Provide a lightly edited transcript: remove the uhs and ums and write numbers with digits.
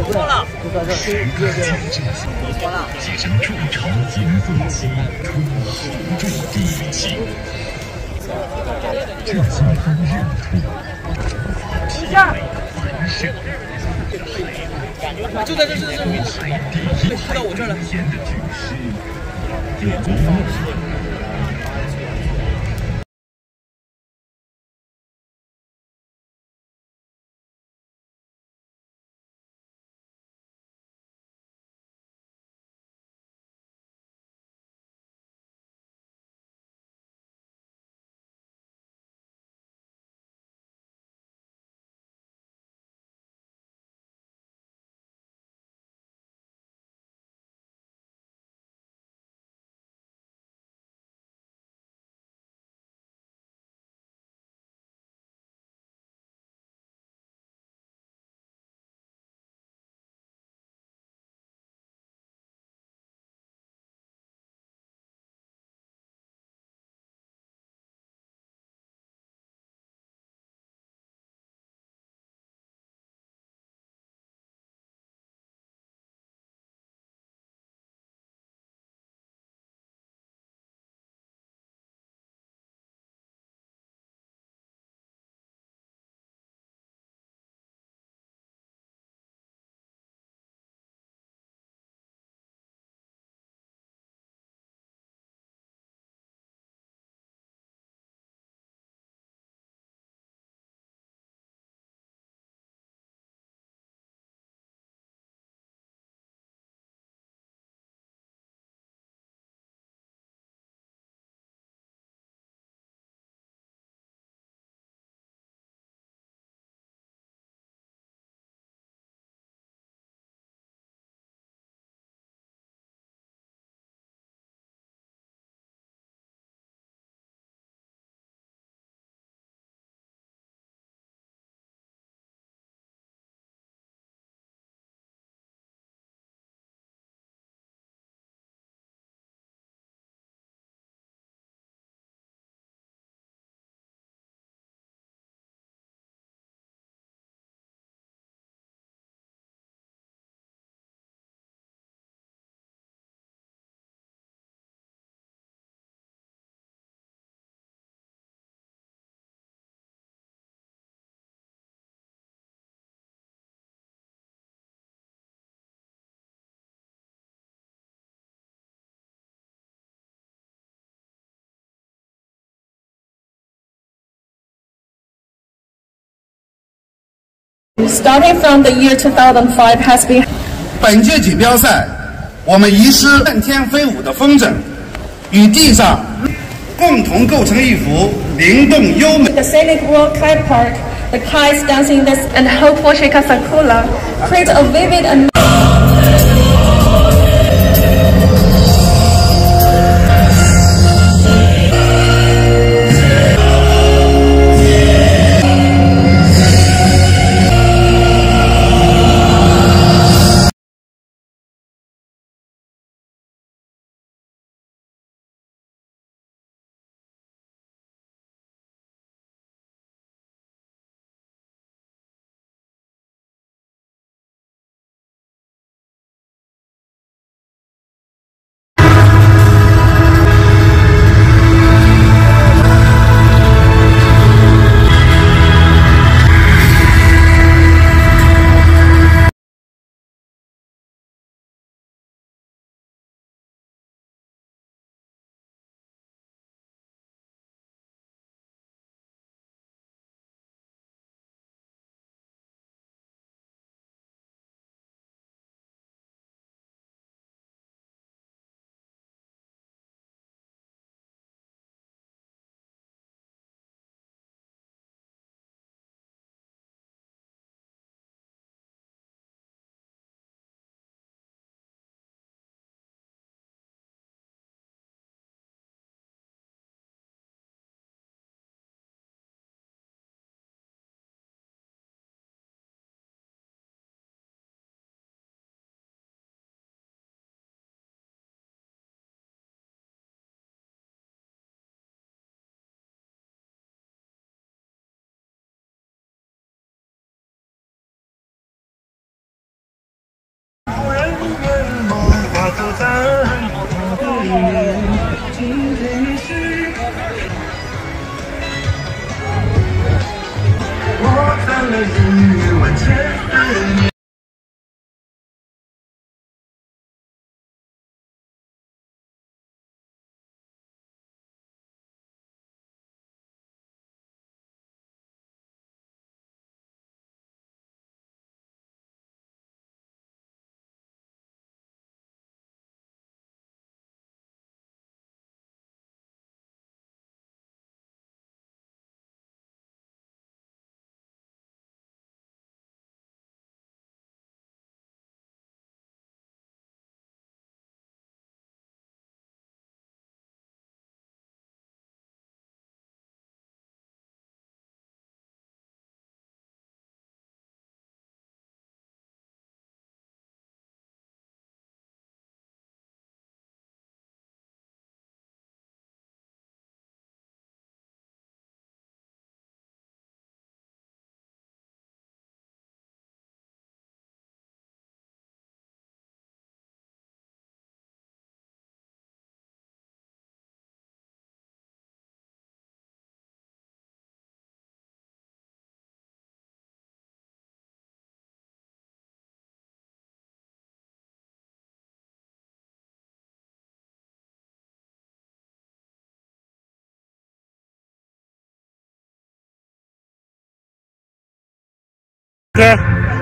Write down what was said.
时刻警觉，即将筑巢迎风起，春候种地起。这三方热土，体美繁盛， 就在这， 海底快到我这儿了。 盐的巨狮，有光。 Starting from the year 2005 has been. 本届锦标赛，我们遗失漫天飞舞的风筝，与地上共同构成一幅灵动优美。 The scenic World Kite Park, the kites dancing in this and Hope Shika Sakura create a vivid and 走在对面，今天你是我看了日月万千思念。 OK。